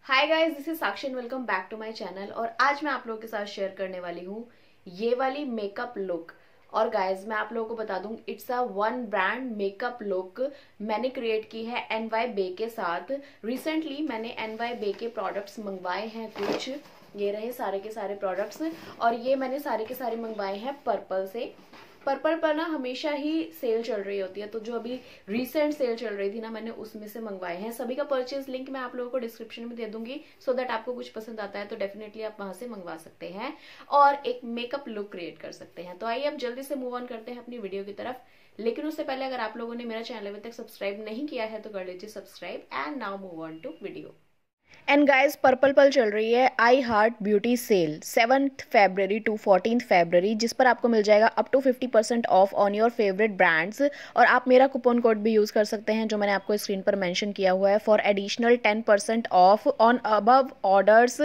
Hi guys, this is Sakshi and welcome back to my channel. और आज मैं आप लोगों के साथ शेयर करने वाली हूँ ये वाली मेकअप लुक। और गाइस मैं आप लोगों को बता दूं, it's a one brand makeup look मैंने क्रिएट की है एनवाई बे के साथ। रिसेंटली मैंने एनवाई बे के प्रोडक्ट्स मंगवाए हैं कुछ, ये रहे सारे के सारे प्रोडक्ट्स। और ये मैंने सारे के सारे मंगवाए हैं पर्पल से। पर्पल पर ना हमेशा ही सेल चल रही होती है, तो जो अभी रिसेंट सेल चल रही थी ना, मैंने उसमें से मंगवाए हैं। सभी का परचेज लिंक मैं आप लोगों को डिस्क्रिप्शन में दे दूंगी, सो दैट आपको कुछ पसंद आता है तो डेफिनेटली आप वहां से मंगवा सकते हैं और एक मेकअप लुक क्रिएट कर सकते हैं। तो आइए अब जल्दी से मूव ऑन करते हैं अपनी वीडियो की तरफ। लेकिन उससे पहले अगर आप लोगों ने मेरा चैनल अभी तक सब्सक्राइब नहीं किया है तो कर लीजिए subscribe. And now move on to video. And guys, Purplle पल चल रही है I heart beauty sale 7th February to 14th February, जिस पर आपको मिल जाएगा up to 50% off on your favourite brands. और आप मेरा कूपन कोड भी यूज़ कर सकते हैं जो मैंने आपको स्क्रीन पर मेंशन किया हुआ है, for additional 10% off on above orders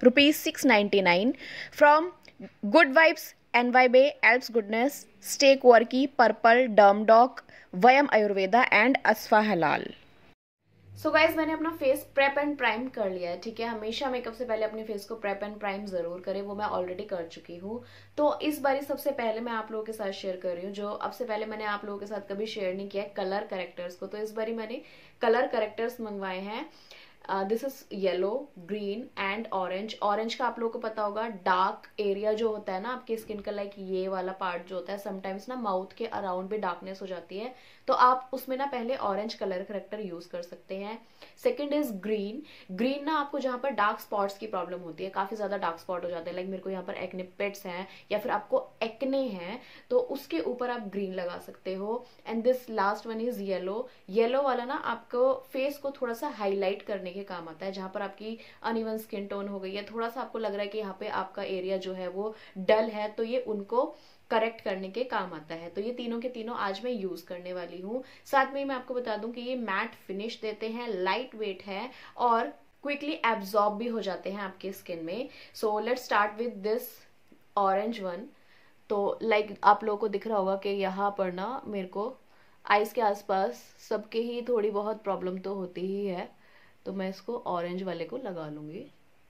₹699 from Good Vibes, NY Bae, Alps Goodness, Stay Quirky, Purplle, Dermdoc, Vayam Ayurveda and असफा हलाल। सो गाइज मैंने अपना फेस प्रेप एंड प्राइम कर लिया है, ठीक है। हमेशा मेकअप से पहले अपने फेस को प्रेप एंड प्राइम जरूर करें, वो मैं ऑलरेडी कर चुकी हूँ। तो इस बारी सबसे पहले मैं आप लोगों के साथ शेयर कर रही हूँ जो अब से पहले मैंने आप लोगों के साथ कभी शेयर नहीं किया है, कलर करेक्टर्स को। तो इस बारी मैंने कलर करेक्टर्स मंगवाए हैं। This is yellow, green and orange. Orange का आप लोगों को पता होगा, डार्क एरिया जो होता है ना आपकी स्किन का, लाइक ये वाला पार्ट जो होता है, समटाइम्स ना माउथ के अराउंड भी डार्कनेस हो जाती है, तो आप उसमें ना पहले ऑरेंज कलर करेक्टर यूज कर सकते हैं। Second is green. ग्रीन ना आपको जहां पर डार्क स्पॉट्स की प्रॉब्लम होती है, काफी ज्यादा डार्क स्पॉट हो जाते हैं, लाइक मेरे को यहाँ पर एक्ने पिट्स हैं या फिर आपको एक्ने हैं, तो उसके ऊपर आप ग्रीन लगा सकते हो। And this last one is yellow. Yellow वाला ना आपको फेस को थोड़ा सा हाईलाइट करने के काम आता है, जहां पर आपकी अनइवन स्किन टोन हो गई है, थोड़ा सा आपको लग रहा है कि यहाँ पे आपका एरिया जो है वो डल है, तो ये उनको करेक्ट करने के काम आता है। तो ये तीनों के तीनों आज मैं यूज करने वाली हूँ। साथ में मैं आपको बता दूं कि ये मैट फिनिश देते हैं, लाइट वेट है और क्विकली एब्जॉर्ब भी हो जाते हैं आपके स्किन में। So let's start with this orange one. तो लाइक आप लोगों को दिख रहा होगा कि यहाँ पर ना मेरे को आइज के आसपास सबके ही थोड़ी बहुत प्रॉब्लम तो होती ही है, तो मैं इसको ऑरेंज वाले को लगा लूंगी।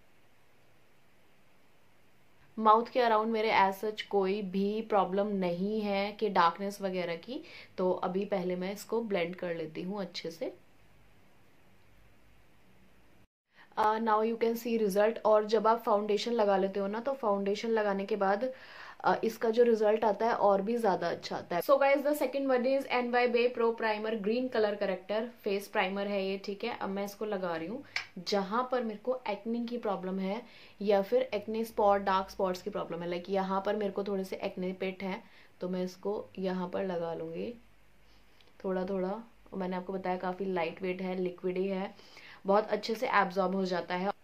माउथ के अराउंड मेरे एज सच कोई भी प्रॉब्लम नहीं है कि डार्कनेस वगैरह की, तो अभी पहले मैं इसको ब्लेंड कर लेती हूँ अच्छे से। Now you can see result. और जब आप फाउंडेशन लगा लेते हो ना, तो फाउंडेशन लगाने के बाद इसका जो रिजल्ट आता है और भी ज्यादा अच्छा आता है। So guys the second one is NY Bae pro primer green colour corrector face primer है ये, ठीक है। अब मैं इसको लगा रही हूँ जहां पर मेरे को एक्ने की प्रॉब्लम है या फिर एक्ने स्पॉट, डार्क स्पॉट्स की प्रॉब्लम है, लाइक यहाँ पर मेरे को थोड़े से एक्ने पिट है, तो मैं इसको यहाँ पर लगा लूंगी थोड़ा थोड़ा। मैंने आपको बताया काफी लाइट वेट है, लिक्विड ही है, बहुत अच्छे से एब्जॉर्ब हो जाता है।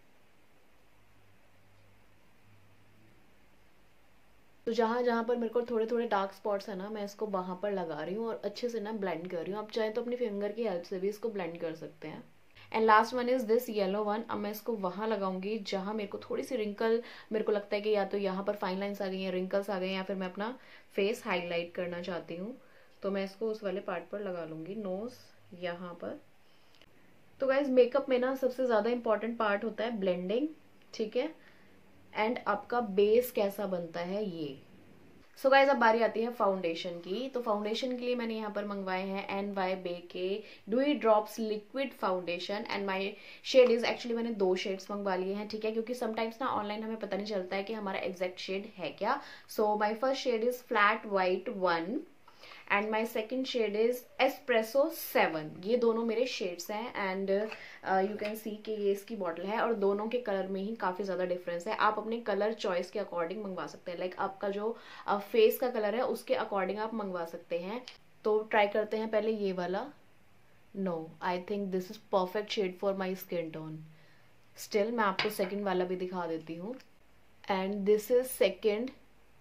तो जहां जहां पर मेरे को थोड़े थोड़े डार्क स्पॉट्स है ना, मैं इसको वहां पर लगा रही हूँ और अच्छे से ना ब्लेंड कर रही हूँ। आप चाहे तो अपनी फिंगर की हेल्प से भी इसको ब्लेंड कर सकते हैं। And last one is this yellow one. अब मैं इसको वहां लगाऊंगी जहां मेरे को थोड़ी सी रिंकल, मेरे को लगता है कि या तो यहाँ पर फाइन लाइन्स आ गई हैं, रिंकल्स आ गए हैं, या फिर मैं अपना फेस हाईलाइट करना चाहती हूँ, तो मैं इसको उस वाले पार्ट पर लगा लूंगी, नोज यहाँ पर। तो गाइज मेकअप में ना सबसे ज्यादा इंपॉर्टेंट पार्ट होता है ब्लेंडिंग, ठीक है, एंड आपका बेस कैसा बनता है ये। सो गाइज अब बारी आती है फाउंडेशन की। तो फाउंडेशन के लिए मैंने यहाँ पर मंगवाए हैं एनवाई बे के dewy drops liquid foundation and my shade is, actually मैंने 2 शेड्स मंगवा लिए हैं, ठीक है, क्योंकि समटाइम्स ना ऑनलाइन हमें पता नहीं चलता है कि हमारा एग्जैक्ट शेड है क्या। So my first shade is flat white 1 and my second shade is espresso 7। ये दोनों मेरे शेड्स हैं एंड यू कैन सी कि ये इसकी बॉटल है और दोनों के कलर में ही काफी ज्यादा डिफरेंस है। आप अपने कलर चॉइस के अकॉर्डिंग मंगवा सकते हैं, लाइक आपका जो फेस का कलर है उसके अकॉर्डिंग आप मंगवा सकते हैं। तो ट्राई करते हैं पहले ये वाला। No, I think this is perfect shade for my skin tone. Still मैं आपको सेकेंड वाला भी दिखा देती हूँ। And this is second.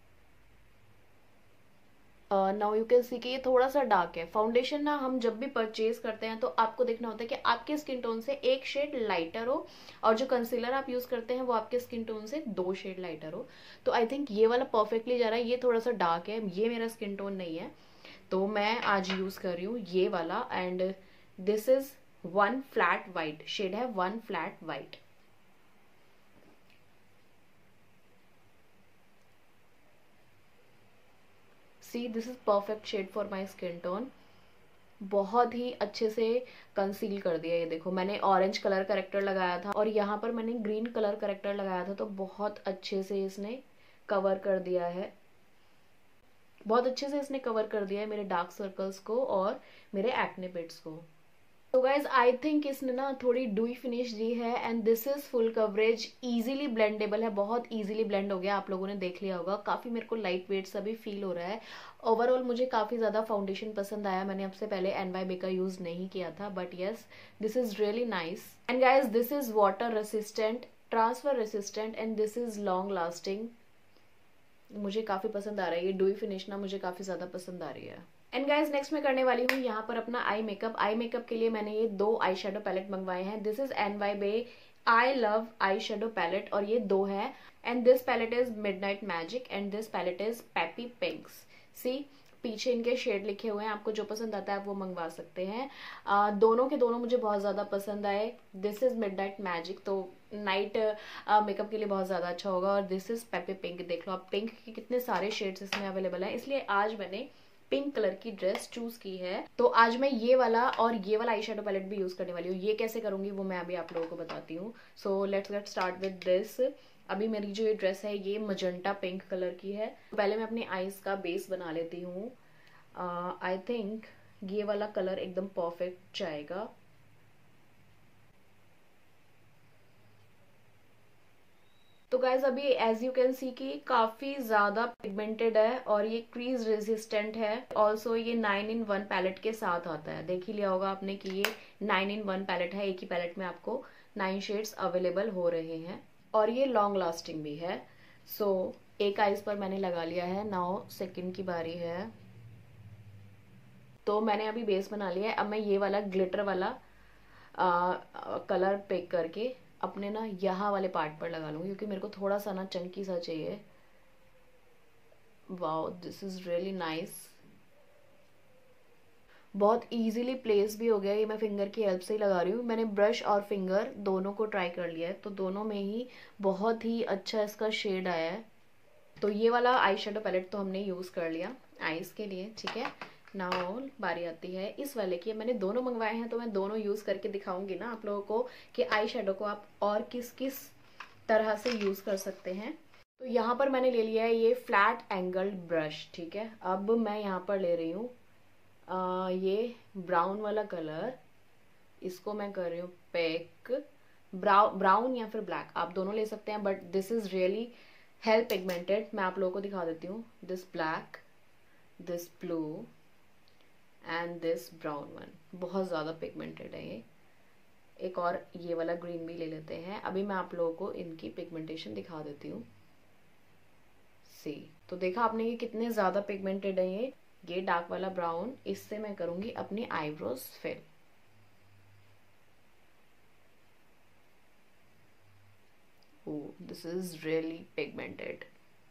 Now you can see कि ये थोड़ा सा डार्क है। फाउंडेशन ना हम जब भी परचेज करते हैं तो आपको देखना होता है कि आपके स्किन टोन से एक शेड लाइटर हो, और जो कंसीलर आप यूज करते हैं वो आपके स्किन टोन से 2 शेड लाइटर हो। तो आई थिंक ये वाला परफेक्टली जा रहा है। ये थोड़ा सा डार्क है, ये मेरा स्किन टोन नहीं है, तो मैं आज यूज कर रही हूँ ये वाला। And this is 1 flat white, shade है 1 flat white. See this is perfect shade for my skin tone. बहुत ही अच्छे से कंसील कर दिया। ये देखो, मैंने ऑरेंज कलर करेक्टर लगाया था और यहाँ पर मैंने ग्रीन कलर करेक्टर लगाया था, तो बहुत अच्छे से इसने कवर कर दिया है। बहुत अच्छे से इसने कवर कर दिया है मेरे डार्क सर्कल्स को और मेरे एक्ने पिट्स को। तो गाइज आई थिंक इसने ना थोड़ी डूई फिनिश दी है and this is full coverage, easily blendable है, बहुत इजीली ब्लेंड हो गया। आप लोगों ने देख लिया होगा, काफी मेरे को लाइट वेट सा भी फील हो रहा है। ओवरऑल मुझे काफी ज्यादा फाउंडेशन पसंद आया। मैंने आपसे पहले NYB का यूज नहीं किया था, but yes this is really nice. And guys this is water resistant, transfer resistant and this is long lasting. मुझे काफी पसंद आ रहा है ये डूई फिनिश ना, मुझे काफी ज्यादा पसंद आ रही है। एंड गाइज नेक्स्ट मैं करने वाली हूँ यहाँ पर अपना आई मेकअप। आई मेकअप के लिए मैंने ये 2 आई शेडो पैलेट मंगवाए हैं। This is NYB I love eye shadow palette और ये 2 है। And this palette is midnight magic and this palette is peppy pinks. See पीछे इनके शेड लिखे हुए हैं, आपको जो पसंद आता है आप वो मंगवा सकते हैं। दोनों के दोनों मुझे बहुत ज्यादा पसंद आए। दिस इज मिडनाइट मैजिक, तो नाइट मेकअप के लिए बहुत ज्यादा अच्छा होगा। और दिस इज पेपी पिंक, देख लो आप पिंक के कितने सारे शेड्स इसमें अवेलेबल है, इसलिए आज मैंने पिंक कलर की ड्रेस चूज की है। तो आज मैं ये वाला और ये वाला आई शेडो पैलेट भी यूज करने वाली हूँ। ये कैसे करूंगी वो मैं अभी आप लोगों को बताती हूँ। So let's get start with this. अभी मेरी जो ये ड्रेस है ये मजेंटा पिंक कलर की है। पहले मैं अपनी आईज का बेस बना लेती हूँ। आई थिंक ये वाला कलर एकदम परफेक्ट जाएगा। तो गाइज अभी एज यू कैन सी कि काफी ज्यादा पिगमेंटेड है और ये क्रीज रेजिस्टेंट है। ऑल्सो ये 9-in-1 पैलेट के साथ आता है। देख ही लिया होगा आपने कि ये 9-in-1 पैलेट है। एक ही पैलेट में आपको 9 शेड्स अवेलेबल हो रहे हैं और ये लॉन्ग लास्टिंग भी है। सो एक आईज पर मैंने लगा लिया है। नाउ सेकंड की बारी है। तो मैंने अभी बेस बना लिया है। अब मैं ये वाला ग्लिटर वाला कलर पिक करके अपने ना यहाँ वाले पार्ट पर लगा लूंगी, क्योंकि मेरे को थोड़ा सा ना चंकी सा चाहिए। Wow this is really nice. बहुत इजीली प्लेस भी हो गया। ये मैं फिंगर की हेल्प से ही लगा रही हूँ। मैंने ब्रश और फिंगर दोनों को ट्राई कर लिया है, तो दोनों में ही बहुत ही अच्छा इसका शेड आया है। तो ये वाला आई शेडो पैलेट तो हमने यूज कर लिया आईज के लिए, ठीक है। नाउ बारी आती है इस वाले की। मैंने दोनों मंगवाए हैं तो मैं दोनों यूज करके दिखाऊंगी ना आप लोगों को कि आई शेडो को आप और किस किस तरह से यूज कर सकते हैं। तो यहाँ पर मैंने ले लिया है ये फ्लैट एंगल्ड ब्रश, ठीक है। अब मैं यहाँ पर ले रही हूँ ये ब्राउन वाला कलर। इसको मैं कर रही हूँ पैक। ब्राउन या फिर ब्लैक आप दोनों ले सकते हैं, but this is really hell pigmented. मैं आप लोगों को दिखा देती हूँ। This black, this blue and this brown one, बहुत ज़्यादा पिगमेंटेड है ये। एक और ये वाला ग्रीन भी ले लेते हैं। अभी मैं आप लोगों को इनकी पिगमेंटेशन दिखा देती हूँ। सी तो देखा आपने ये कितने ज़्यादा पिगमेंटेड है ये डार्क वाला ब्राउन। इससे मैं करूँगी अपनी eyebrows fill. Oh, this is really pigmented.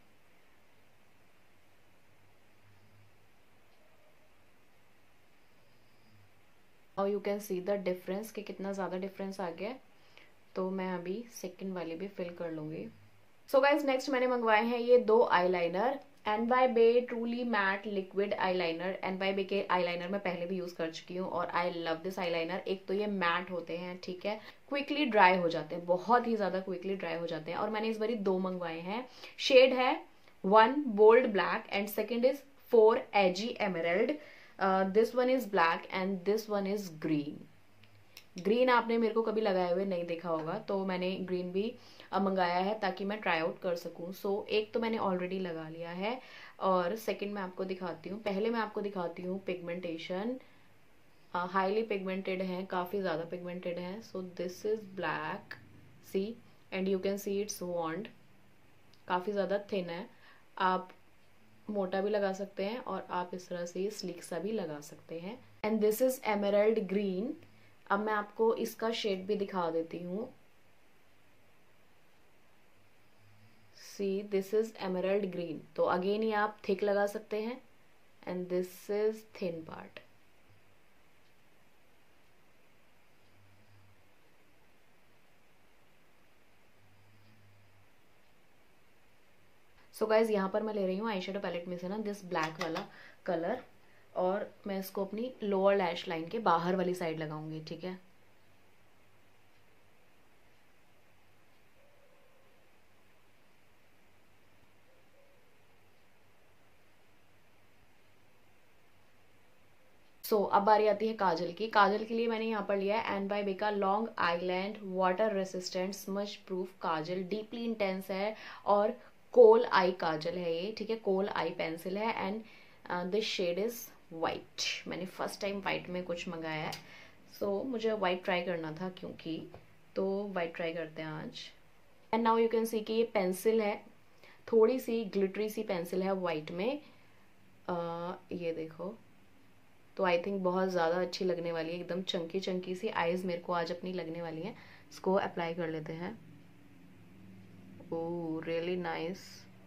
Now you can see the difference कि कितना ज़्यादा डिफरेंस आ गया। तो मैं अभी सेकंड वाली भी फिल कर लूंगी। सो गाइज नेक्स्ट मैंने मंगवाए हैं ये 2 eyeliner. NYB truly matte liquid eyeliner. NYB के आईलाइनर मैं पहले भी यूज कर चुकी हूँ और आई लव दिस आईलाइनर। एक तो ये मैट होते हैं, ठीक है, क्विकली ड्राई हो जाते हैं, बहुत ही ज्यादा क्विकली ड्राई हो जाते हैं। और मैंने इस बारी 2 मंगवाए हैं। शेड है 1 bold black and second is 4 edgy emerald. This one is black and this one is green. Green आपने मेरे को कभी लगाए हुए नहीं देखा होगा, तो मैंने ग्रीन भी मंगाया है ताकि मैं ट्राई आउट कर सकूं। सो एक तो मैंने ऑलरेडी लगा लिया है और सेकंड मैं आपको दिखाती हूँ। पहले मैं आपको दिखाती हूँ पिगमेंटेशन। हाईली पिगमेंटेड है, काफ़ी ज़्यादा पिगमेंटेड है। So this is black, see and you can see it's wand, काफ़ी ज़्यादा थिन है। आप मोटा भी लगा सकते हैं और आप इस तरह से स्लिक सा भी लगा सकते हैं। And this is emerald green. अब मैं आपको इसका शेड भी दिखा देती हूँ। See this is emerald green. तो अगेन ये आप थिक लगा सकते हैं and this is thin part. So guys यहाँ पर मैं ले रही हूँ आई शेडो पैलेट में से ना दिस ब्लैक वाला कलर, और मैं इसको अपनी लोअर लैश लाइन के बाहर वाली साइड लगाऊंगी, ठीक है। अब बारी आती है काजल की। काजल के लिए मैंने यहाँ पर लिया है एन बाय बे का Long Island water resistant smudge proof kajal. Deeply intense है और कोल आई काजल है ये, ठीक है। कोल आई पेंसिल है and this shade is white. मैंने फर्स्ट टाइम वाइट में कुछ मंगाया है, मुझे वाइट ट्राई करना था क्योंकि, तो वाइट ट्राई करते हैं आज। And now you can see कि ये पेंसिल है, थोड़ी सी ग्लिटरी सी पेंसिल है वाइट में, ये देखो। तो आई थिंक बहुत ज़्यादा अच्छी लगने वाली है, एकदम चंकी चंकी सी आईज मेरे को आज अपनी लगने वाली है। इसको अप्लाई कर लेते हैं। Oh really nice.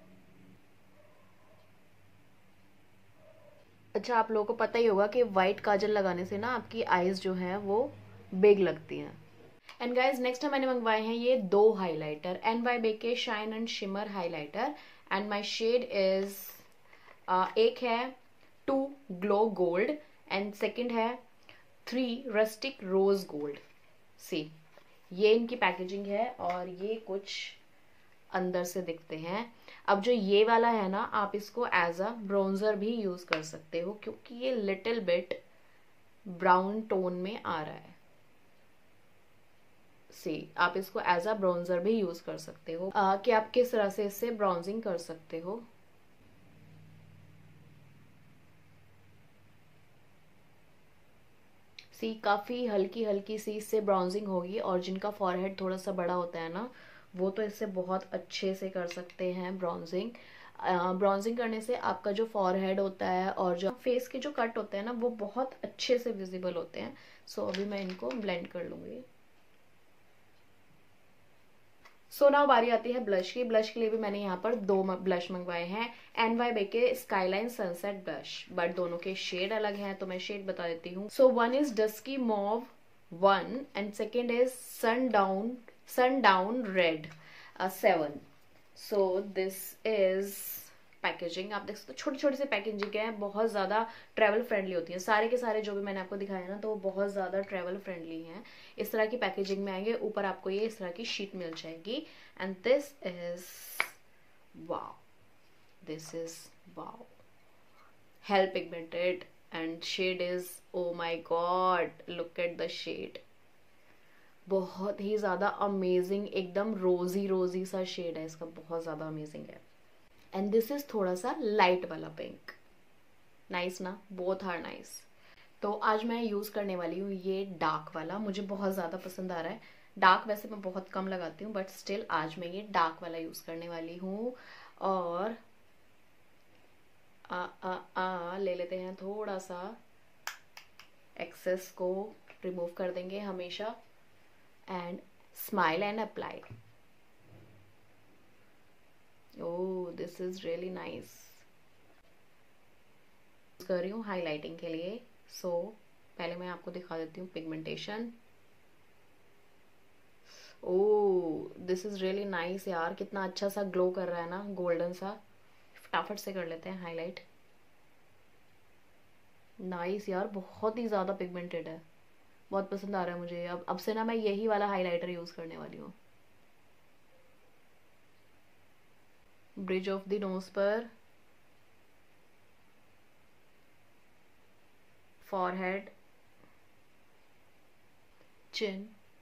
अच्छा, आप लोगों को पता ही होगा कि वाइट काजल लगाने से ना आपकी आईज जो हैं वो बिग लगती हैं। एंड गाइज नेक्स्ट मैंने मंगवाए हैं ये 2 हाइलाइटर, एन बाय बे के shine and shimmer highlighter. And my shade is, एक है 2 ग्लो गोल्ड एंड सेकंड है 3 रस्टिक रोज गोल्ड। सी, ये इनकी पैकेजिंग है और ये कुछ अंदर से दिखते हैं। अब जो ये वाला है ना, आप इसको एज अ ब्राउन्जर भी यूज कर सकते हो क्योंकि ये लिटिल बिट ब्राउन टोन में आ रहा है। सी, आप इसको एज अ ब्राउन्जर भी यूज कर सकते हो कि आप किस तरह से इससे ब्राउजिंग कर सकते हो। सी, काफी हल्की हल्की सी इससे ब्राउजिंग होगी, और जिनका फॉरहेड थोड़ा सा बड़ा होता है ना, वो तो इससे बहुत अच्छे से कर सकते हैं ब्राउजिंग। ब्राउजिंग करने से आपका जो फॉरहेड होता है और जो फेस के जो कट होते हैं ना, वो बहुत अच्छे से विजिबल होते हैं। अभी मैं इनको ब्लेंड कर लूंगी। नाउ बारी आती है ब्लश की। ब्लश के लिए भी मैंने यहाँ पर 2 ब्लश मंगवाए हैं, एन वाई बे के स्काईलाइन सनसेट ब्लश, बट दोनों के शेड अलग हैं, तो मैं शेड बता देती हूँ। One is dusky mauve 1 and second is sundown red 7। This is packaging. आप देख सकते हो छोटी छोटी सी पैकेजिंग है, बहुत ज़्यादा ट्रैवल फ्रेंडली होती है। सारे के सारे जो भी मैंने आपको दिखाया ना, तो वो बहुत ज़्यादा ट्रैवल फ्रेंडली हैं। इस तरह की पैकेजिंग में आएंगे, ऊपर आपको ये इस तरह की शीट मिल जाएगी। And this is wow, this is wow, hell pigmented and shade is, oh my god, look at the shade. बहुत ही ज़्यादा अमेजिंग, एकदम रोजी रोजी सा शेड है इसका, बहुत ज़्यादा अमेजिंग है। एंड दिस इज थोड़ा सा लाइट वाला पिंक। नाइस ना, बोथ आर नाइस। तो आज मैं यूज करने वाली हूँ ये डार्क वाला, मुझे बहुत ज्यादा पसंद आ रहा है। डार्क वैसे मैं बहुत कम लगाती हूँ, बट स्टिल आज मैं ये डार्क वाला यूज करने वाली हूँ। और ले लेते हैं थोड़ा सा, एक्सेस को रिमूव कर देंगे हमेशा। And smile and apply. Oh this is really nice. कर रही हूँ हाईलाइटिंग के लिए। पहले मैं आपको दिखा देती हूँ pigmentation. Oh this is really nice यार, कितना अच्छा सा ग्लो कर रहा है ना, गोल्डन सा। फटाफट से कर लेते हैं हाईलाइट। नाइस यार, बहुत ही ज्यादा पिगमेंटेड है, बहुत पसंद आ रहा है मुझे। अब से ना मैं यही वाला हाईलाइटर यूज करने वाली हूँ। ब्रिज ऑफ द नोज पर, forehead, chin,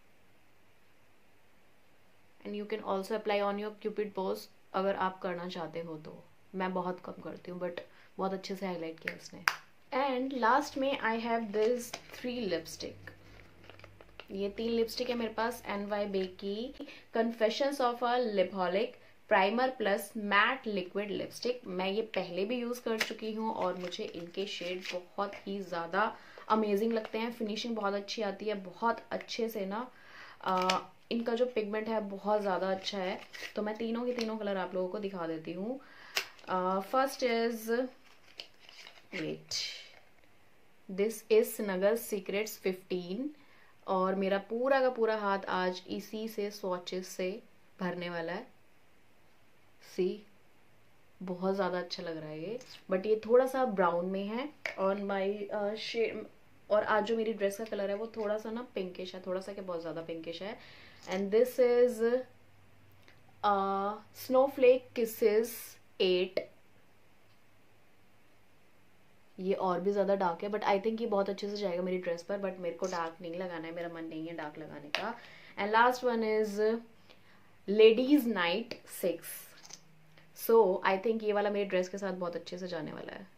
and you can also apply on your cupid bows अगर आप करना चाहते हो तो। मैं बहुत कम करती हूँ, बट बहुत अच्छे से हाईलाइट किया इसने। एंड लास्ट में आई हैव दिस 3 लिपस्टिक। ये 3 लिपस्टिक है मेरे पास, एन वाई बे की confessions of a lipaholic primer plus matte liquid lipstick. मैं ये पहले भी यूज कर चुकी हूँ और मुझे इनके शेड बहुत ही ज्यादा अमेजिंग लगते हैं। फिनिशिंग बहुत अच्छी आती है, बहुत अच्छे से ना इनका जो पिगमेंट है बहुत ज्यादा अच्छा है। तो मैं तीनों के तीनों कलर आप लोगों को दिखा देती हूँ। First is, wait, this is Srinagar secrets 15, और मेरा पूरा का पूरा हाथ आज इसी से स्वॉचेस से भरने वाला है। सी, बहुत ज़्यादा अच्छा लग रहा है ये, बट ये थोड़ा सा ब्राउन में है। ऑन माई शेड, और आज जो मेरी ड्रेस का कलर है वो थोड़ा सा ना पिंकिश है, थोड़ा सा क्या बहुत ज़्यादा पिंकिश है। And this is snowflake kisses 8। ये और भी ज़्यादा डार्क है, बट आई थिंक ये बहुत अच्छे से जाएगा मेरी ड्रेस पर, बट मेरे को डार्क नहीं लगाना है, मेरा मन नहीं है डार्क लगाने का। And last one is ladies night 6। So I think ये वाला मेरी ड्रेस के साथ बहुत अच्छे से जाने वाला है।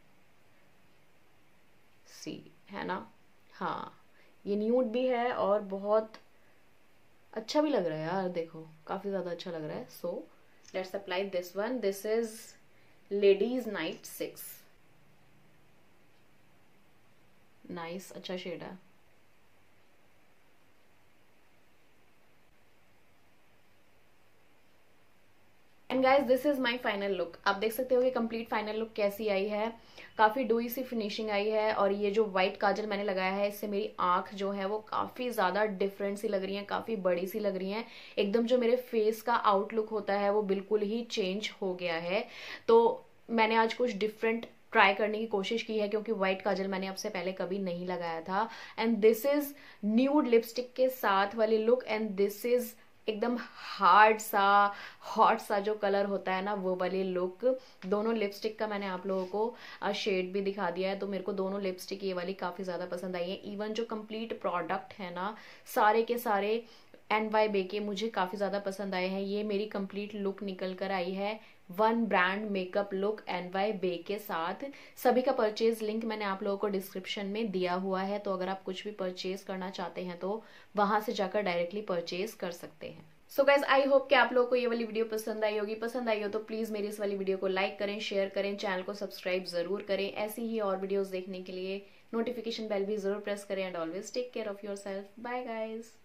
सी है ना, हाँ ये न्यूड भी है और बहुत अच्छा भी लग रहा है यार, देखो काफ़ी ज़्यादा अच्छा लग रहा है। So let's apply this one, this is ladies night 6। Nice, अच्छा शेड है। And guys this is my final look. आप देख सकते हो कि कंप्लीट फाइनल लुक कैसी आई है, काफ़ी डूई सी फिनिशिंग आई है। और ये जो व्हाइट काजल मैंने लगाया है इससे मेरी आंख जो है वो काफ़ी ज़्यादा डिफरेंट सी लग रही है, काफ़ी बड़ी सी लग रही है। एकदम जो मेरे फेस का आउटलुक होता है वो बिल्कुल ही चेंज हो गया है। तो मैंने आज कुछ डिफरेंट ट्राई करने की कोशिश की है, क्योंकि व्हाइट काजल मैंने आपसे पहले कभी नहीं लगाया था। And this is nude lipstick के साथ वाली लुक, एंड दिस इज एकदम हार्ड सा हॉट सा जो कलर होता है ना वो वाली लुक। दोनों लिपस्टिक का मैंने आप लोगों को शेड भी दिखा दिया है, तो मेरे को दोनों लिपस्टिक ये वाली काफ़ी ज़्यादा पसंद आई है। इवन जो कंप्लीट प्रोडक्ट है ना सारे के सारे NY के मुझे काफ़ी ज़्यादा पसंद आए हैं। ये मेरी कंप्लीट लुक निकल कर आई है one brand makeup look NY के साथ। सभी का परचेज लिंक मैंने आप लोगों को डिस्क्रिप्शन में दिया हुआ है, तो अगर आप कुछ भी परचेज करना चाहते हैं तो वहां से जाकर डायरेक्टली परचेज कर सकते हैं। सो गाइज आई होप कि आप लोगों को ये वाली वीडियो पसंद आई होगी। पसंद आई हो तो प्लीज मेरी इस वाली वीडियो को लाइक करें, शेयर करें, चैनल को सब्सक्राइब जरूर करें। ऐसी ही और वीडियोस देखने के लिए नोटिफिकेशन बेल भी जरूर प्रेस करें। And always take care of yourself. Bye guys.